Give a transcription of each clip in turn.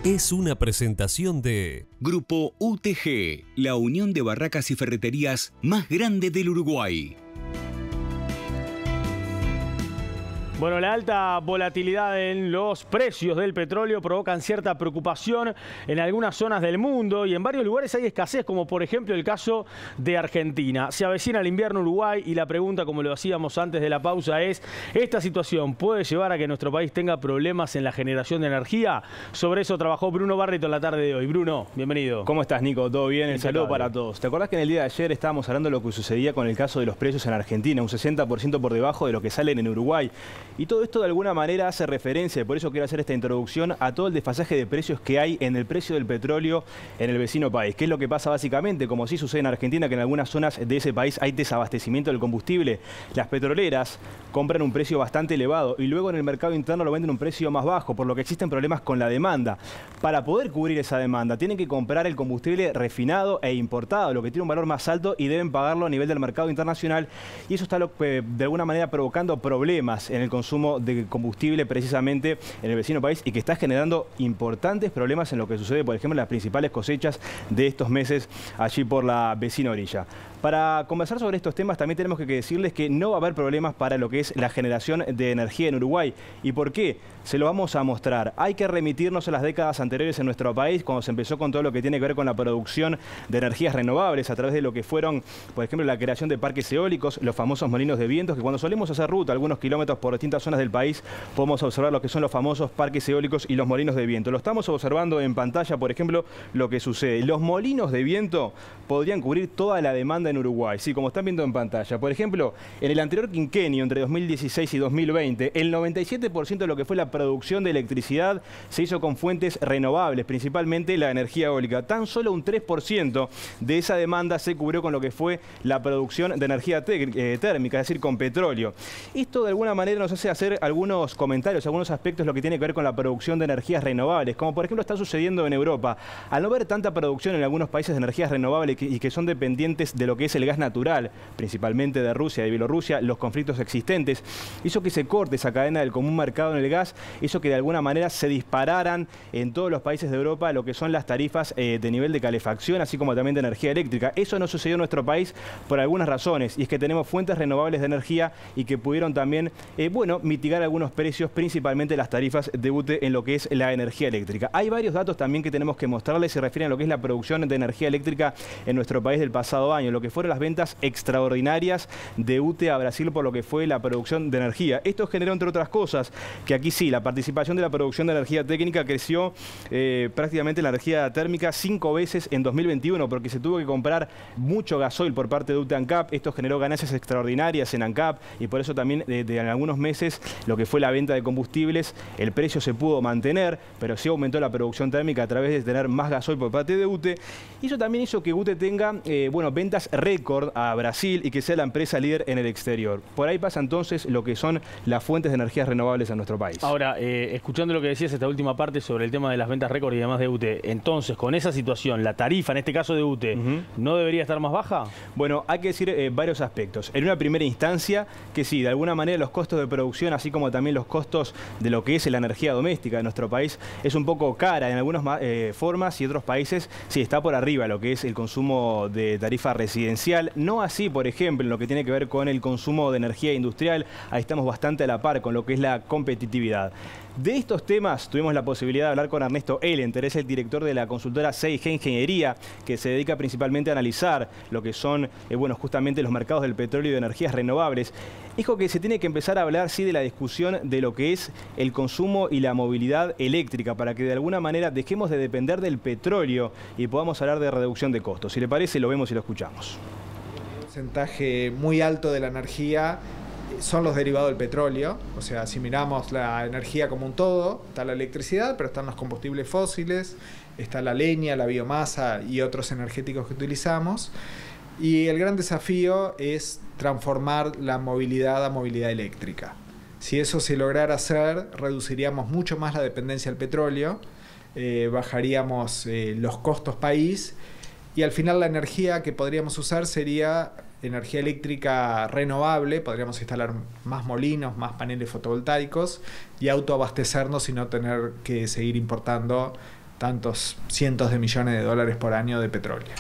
es una presentación de Grupo UTG, la unión de barracas y ferreterías más grande del Uruguay. Bueno, la alta volatilidad en los precios del petróleo provocan cierta preocupación en algunas zonas del mundo y en varios lugares hay escasez, como por ejemplo el caso de Argentina. Se avecina el invierno Uruguay y la pregunta, como lo hacíamos antes de la pausa, es: ¿esta situación puede llevar a que nuestro país tenga problemas en la generación de energía? Sobre eso trabajó Bruno Barreto en la tarde de hoy. Bruno, bienvenido. ¿Cómo estás, Nico? ¿Todo bien? El saludo para todos. ¿Te acordás que en el día de ayer estábamos hablando de lo que sucedía con el caso de los precios en Argentina? Un 60% por debajo de lo que salen en Uruguay. Y todo esto de alguna manera hace referencia, y por eso quiero hacer esta introducción, a todo el desfasaje de precios que hay en el precio del petróleo en el vecino país. ¿Qué es lo que pasa básicamente? Como sí sucede en Argentina, que en algunas zonas de ese país hay desabastecimiento del combustible. Las petroleras compran un precio bastante elevado y luego en el mercado interno lo venden a un precio más bajo, por lo que existen problemas con la demanda. Para poder cubrir esa demanda tienen que comprar el combustible refinado e importado, lo que tiene un valor más alto, y deben pagarlo a nivel del mercado internacional, y eso está de alguna manera provocando problemas en el consumo de combustible precisamente en el vecino país, y que está generando importantes problemas en lo que sucede, por ejemplo, en las principales cosechas de estos meses allí por la vecina orilla. Para conversar sobre estos temas también tenemos que decirles que no va a haber problemas para lo que es la generación de energía en Uruguay. ¿Y por qué? Se lo vamos a mostrar. Hay que remitirnos a las décadas anteriores en nuestro país, cuando se empezó con todo lo que tiene que ver con la producción de energías renovables a través de lo que fueron, por ejemplo, la creación de parques eólicos, los famosos molinos de vientos, que cuando solemos hacer ruta algunos kilómetros por distintas zonas del país, podemos observar lo que son los famosos parques eólicos y los molinos de viento. Lo estamos observando en pantalla, por ejemplo, lo que sucede. Los molinos de viento podrían cubrir toda la demanda en Uruguay, sí, como están viendo en pantalla. Por ejemplo, en el anterior quinquenio, entre 2016 y 2020, el 97% de lo que fue la producción de electricidad se hizo con fuentes renovables, principalmente la energía eólica. Tan solo un 3% de esa demanda se cubrió con lo que fue la producción de energía térmica, es decir, con petróleo. Esto de alguna manera nos hace hacer algunos comentarios, algunos aspectos lo que tiene que ver con la producción de energías renovables, como por ejemplo está sucediendo en Europa. Al no haber tanta producción en algunos países de energías renovables y que son dependientes de lo que es el gas natural, principalmente de Rusia y de Bielorrusia, los conflictos existentes, hizo que se corte esa cadena del común mercado en el gas, hizo que de alguna manera se dispararan en todos los países de Europa lo que son las tarifas de nivel de calefacción, así como también de energía eléctrica. Eso no sucedió en nuestro país por algunas razones, y es que tenemos fuentes renovables de energía y que pudieron también, mitigar algunos precios, principalmente las tarifas de UTE en lo que es la energía eléctrica. Hay varios datos también que tenemos que mostrarles, se refieren a lo que es la producción de energía eléctrica en nuestro país del pasado año, lo que fueron las ventas extraordinarias de UTE a Brasil por lo que fue la producción de energía. Esto generó, entre otras cosas, que aquí sí, la participación de la producción de energía técnica creció prácticamente la energía térmica 5 veces en 2021, porque se tuvo que comprar mucho gasoil por parte de UTE ANCAP. Esto generó ganancias extraordinarias en ANCAP, y por eso también en algunos meses lo que fue la venta de combustibles, el precio se pudo mantener, pero sí aumentó la producción térmica a través de tener más gasoil por parte de UTE. Y eso también hizo que UTE tenga ventas récord a Brasil y que sea la empresa líder en el exterior. Por ahí pasa entonces lo que son las fuentes de energías renovables en nuestro país. Ahora, escuchando lo que decías esta última parte sobre el tema de las ventas récord y demás de UTE, entonces con esa situación, la tarifa en este caso de UTE, ¿no debería estar más baja? Bueno, hay que decir varios aspectos. En una primera instancia, que sí, de alguna manera los costos de producción, así como también los costos de lo que es la energía doméstica de nuestro país, es un poco cara en algunas formas, y otros países sí está por arriba lo que es el consumo de tarifa residencial. No así, por ejemplo, en lo que tiene que ver con el consumo de energía industrial. Ahí estamos bastante a la par con lo que es la competitividad. De estos temas tuvimos la posibilidad de hablar con Ernesto Elenter, es el director de la consultora 6G Ingeniería, que se dedica principalmente a analizar lo que son justamente los mercados del petróleo y de energías renovables. Dijo que se tiene que empezar a hablar sí de la discusión de lo que es el consumo y la movilidad eléctrica, para que de alguna manera dejemos de depender del petróleo y podamos hablar de reducción de costos. Si le parece, lo vemos y lo escuchamos. Un porcentaje muy alto de la energía son los derivados del petróleo. O sea, si miramos la energía como un todo, está la electricidad, pero están los combustibles fósiles, está la leña, la biomasa y otros energéticos que utilizamos. Y el gran desafío es transformar la movilidad a movilidad eléctrica. Si eso se lograra hacer, reduciríamos mucho más la dependencia del petróleo, bajaríamos los costos país, y al final la energía que podríamos usar sería energía eléctrica renovable. Podríamos instalar más molinos, más paneles fotovoltaicos y autoabastecernos y no tener que seguir importando tantos cientos de millones de dólares por año de petróleo.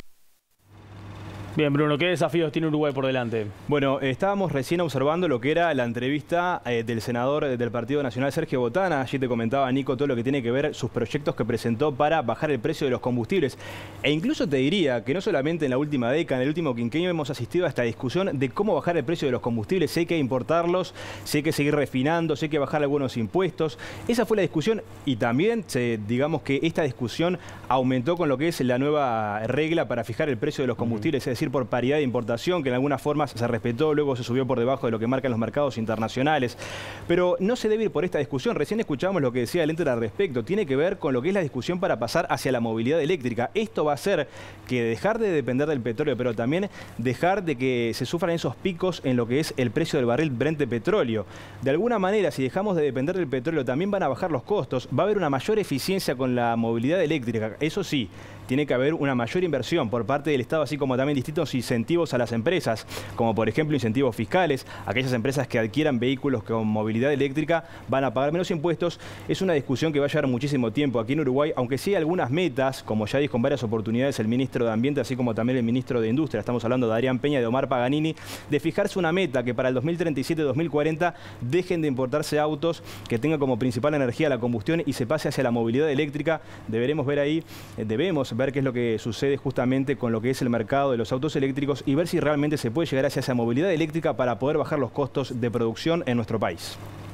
Bien, Bruno, ¿qué desafíos tiene Uruguay por delante? Bueno, estábamos recién observando lo que era la entrevista del senador del Partido Nacional, Sergio Botana. Allí te comentaba, Nico, todo lo que tiene que ver sus proyectos que presentó para bajar el precio de los combustibles. E incluso te diría que no solamente en la última década, en el último quinquenio hemos asistido a esta discusión de cómo bajar el precio de los combustibles. Si hay que importarlos, si hay que seguir refinando, si hay que bajar algunos impuestos. Esa fue la discusión y también digamos que esta discusión aumentó con lo que es la nueva regla para fijar el precio de los combustibles, es decir, por paridad de importación, que en algunas formas se respetó, luego se subió por debajo de lo que marcan los mercados internacionales. Pero no se debe ir por esta discusión. Recién escuchábamos lo que decía el ente al respecto. Tiene que ver con lo que es la discusión para pasar hacia la movilidad eléctrica. Esto va a hacer que dejar de depender del petróleo, pero también dejar de que se sufran esos picos en lo que es el precio del barril Brent de petróleo. De alguna manera, si dejamos de depender del petróleo, también van a bajar los costos. Va a haber una mayor eficiencia con la movilidad eléctrica. Eso sí, tiene que haber una mayor inversión por parte del Estado, así como también distintos incentivos a las empresas, como por ejemplo incentivos fiscales. Aquellas empresas que adquieran vehículos con movilidad eléctrica van a pagar menos impuestos. Es una discusión que va a llevar muchísimo tiempo aquí en Uruguay, aunque sí hay algunas metas, como ya dijo en varias oportunidades el ministro de Ambiente, así como también el ministro de Industria. Estamos hablando de Adrián Peña y de Omar Paganini, de fijarse una meta que para el 2037-2040 dejen de importarse autos que tengan como principal energía la combustión y se pase hacia la movilidad eléctrica. Debemos ver qué es lo que sucede justamente con lo que es el mercado de los autos eléctricos y ver si realmente se puede llegar hacia esa movilidad eléctrica para poder bajar los costos de producción en nuestro país.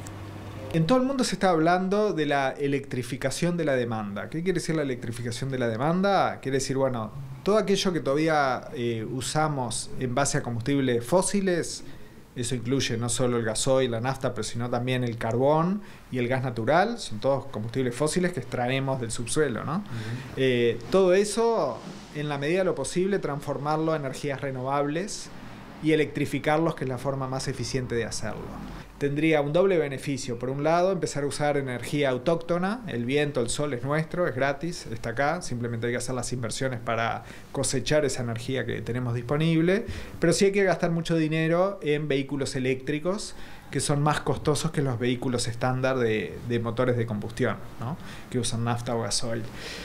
En todo el mundo se está hablando de la electrificación de la demanda. ¿Qué quiere decir la electrificación de la demanda? Quiere decir, bueno, todo aquello que todavía usamos en base a combustibles fósiles, eso incluye no solo el gasoil, la nafta, pero sino también el carbón y el gas natural. Son todos combustibles fósiles que extraemos del subsuelo, ¿no? Todo eso, en la medida de lo posible, transformarlo a energías renovables y electrificarlos, que es la forma más eficiente de hacerlo. Tendría un doble beneficio. Por un lado, empezar a usar energía autóctona. El viento, el sol es nuestro, es gratis, está acá. Simplemente hay que hacer las inversiones para cosechar esa energía que tenemos disponible. Pero sí hay que gastar mucho dinero en vehículos eléctricos, que son más costosos que los vehículos estándar de motores de combustión, ¿no? Que usan nafta o gasoil.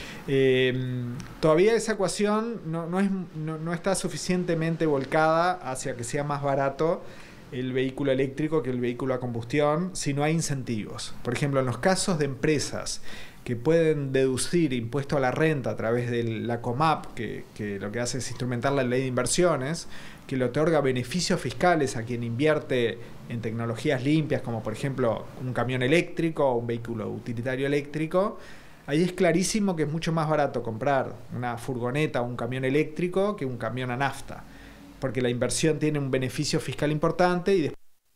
Todavía esa ecuación no está suficientemente volcada hacia que sea más barato el vehículo eléctrico que el vehículo a combustión si no hay incentivos. Por ejemplo, en los casos de empresas que pueden deducir impuesto a la renta a través de la COMAP, que lo que hace es instrumentar la ley de inversiones, que le otorga beneficios fiscales a quien invierte en tecnologías limpias, como por ejemplo un camión eléctrico o un vehículo utilitario eléctrico. Ahí es clarísimo que es mucho más barato comprar una furgoneta o un camión eléctrico que un camión a nafta, porque la inversión tiene un beneficio fiscal importante y después...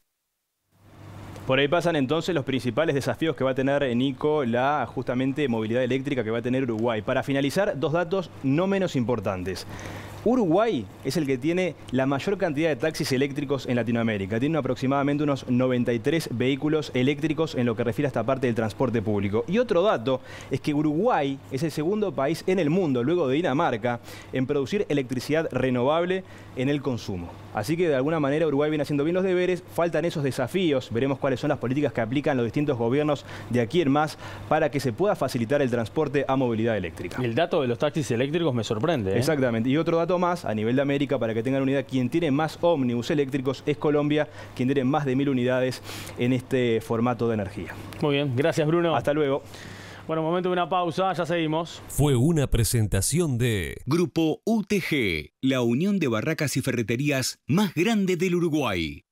Por ahí pasan entonces los principales desafíos que va a tener, Nico, la justamente movilidad eléctrica que va a tener Uruguay. Para finalizar, dos datos no menos importantes. Uruguay es el que tiene la mayor cantidad de taxis eléctricos en Latinoamérica. Tiene aproximadamente unos 93 vehículos eléctricos en lo que refiere a esta parte del transporte público. Y otro dato es que Uruguay es el segundo país en el mundo, luego de Dinamarca, en producir electricidad renovable en el consumo. Así que de alguna manera Uruguay viene haciendo bien los deberes, faltan esos desafíos, veremos cuáles son las políticas que aplican los distintos gobiernos de aquí en más para que se pueda facilitar el transporte a movilidad eléctrica. Y el dato de los taxis eléctricos me sorprende, ¿eh? Exactamente. Y otro dato más, a nivel de América, para que tengan una idea, quien tiene más ómnibus eléctricos es Colombia, quien tiene más de 1000 unidades en este formato de energía. Muy bien, gracias Bruno. Hasta luego. Bueno, momento de una pausa, ya seguimos. Fue una presentación de Grupo UTG, la unión de barracas y ferreterías más grande del Uruguay.